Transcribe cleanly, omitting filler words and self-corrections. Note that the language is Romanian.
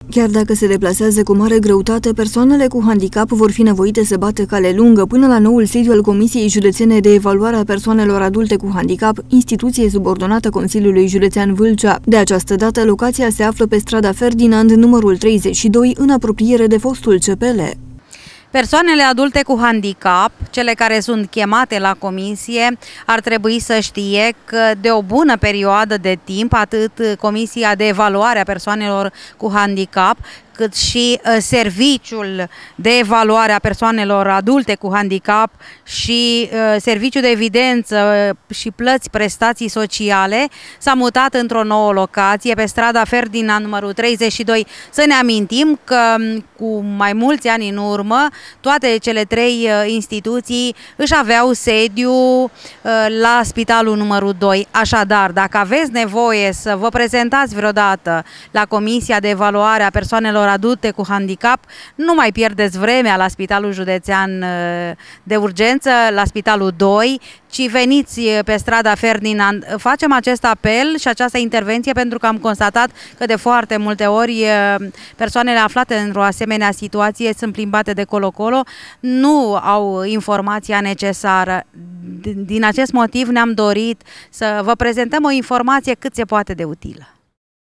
Chiar dacă se deplasează cu mare greutate, persoanele cu handicap vor fi nevoite să bată cale lungă până la noul sediu al Comisiei Județene de Evaluare a Persoanelor Adulte cu Handicap, instituție subordonată Consiliului Județean Vâlcea. De această dată, locația se află pe strada Ferdinand, numărul 32, în apropiere de fostul CPL. Persoanele adulte cu handicap, cele care sunt chemate la comisie, ar trebui să știe că de o bună perioadă de timp, atât Comisia de Evaluare a Persoanelor cu Handicap, cât și Serviciul de Evaluare a Persoanelor Adulte cu Handicap și Serviciul de Evidență și Plăți Prestații Sociale s-a mutat într-o nouă locație pe strada Ferdinand numărul 32. Să ne amintim că cu mai mulți ani în urmă toate cele trei instituții își aveau sediu la Spitalul numărul 2. Așadar, dacă aveți nevoie să vă prezentați vreodată la Comisia de Evaluare a Persoanelor Adulte cu handicap, nu mai pierdeți vremea la Spitalul Județean de Urgență, la Spitalul 2, ci veniți pe strada Ferdinand. Facem acest apel și această intervenție pentru că am constatat că de foarte multe ori persoanele aflate într-o asemenea situație sunt plimbate de colo-colo, nu au informația necesară. Din acest motiv ne-am dorit să vă prezentăm o informație cât se poate de utilă.